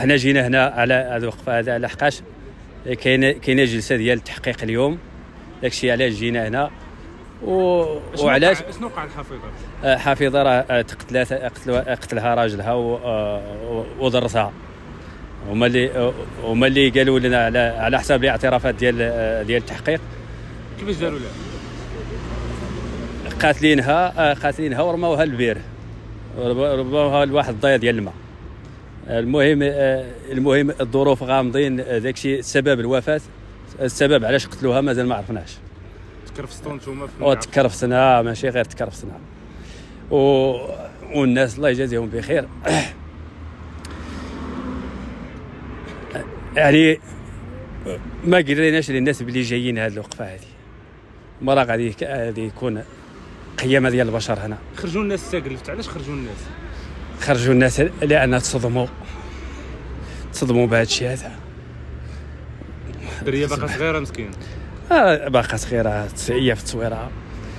حنا جينا هنا على هذا الوقفه هذا لحقاش كاينه جلسه ديال التحقيق اليوم، داكشي علاش جينا هنا. وعلاش شنو وقع الحفيظه؟ حفيظه راه قتلها راجلها وضرسها. هما اللي قالوا لنا على حساب الاعترافات ديال التحقيق. كيفاش داروا لها؟ قاتلينها ورماوها للبير، رماوها لواحد الضيا ديال الماء. المهم الظروف غامضين، داكشي سبب الوفاه، السبب علاش قتلوها مازال ما عرفناش. تكرفستوا نتوما تكرفسنا، ماشي غير تكرفسنا. والناس الله يجازيهم بخير يعني ما قلناش للناس بلي جايين هذه الوقفه هذه، مرة غادي يكون قيامه ديال البشر هنا. خرجوا الناس ساقلفت، علاش خرجوا الناس لان تصدموا بهذا الشيء هذا. الدريه باقا صغيره مسكين، باقا صغيره، هي في التصويره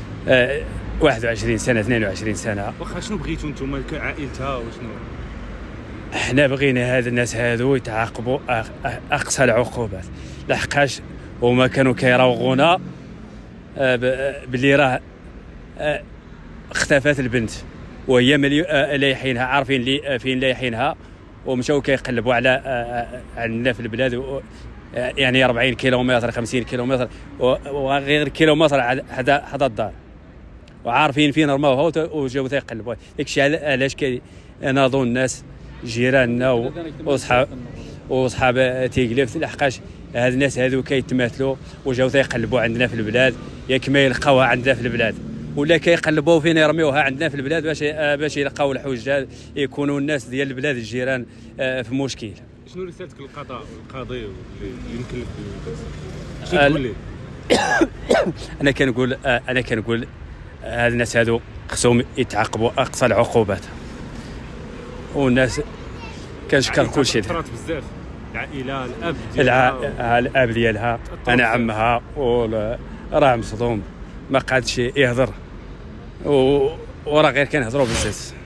21 سنه 22 سنه. واخا شنو بغيتوا نتوما كعائلتها وشنو؟ احنا بغينا هاد الناس هادو يتعاقبوا اقصى العقوبات، لحقاش هما كانوا كيراوغونا باللي راه اختفت البنت وهي لايحينها، عارفين لي فين لايحينها، ومشاو كيقلبوا على عندنا في البلاد يعني 40 كيلومتر 50 كيلومتر وغير كيلومتر حدا الدار، وعارفين فين رماوها وجاو تيقلبوا. داكشي علاش كيناضوا الناس جيراننا وصحاب تيقلف، لحقاش هاد الناس هادو كيتماثلوا وجاو تيقلبوا عندنا في البلاد، ياك ما يلقاوها عندنا في البلاد ولا كيقلبوا فين يرميوها عندنا في البلاد باش يلقاو الحجه، يكونوا الناس ديال البلاد الجيران في مشكل. شنو رسالتك للقضاء والقاضي اللي مكلف شنو تقول لي؟ انا كنقول هاد الناس هادو خصهم يتعاقبوا اقصى العقوبات، والناس كنشكر كل شيء. تاثرت بزاف العائله، الاب ديالها، الاب ديالها، انا عمها، راه مصدوم ما قادش يهضر، وراه غير كنهضروا بزاف.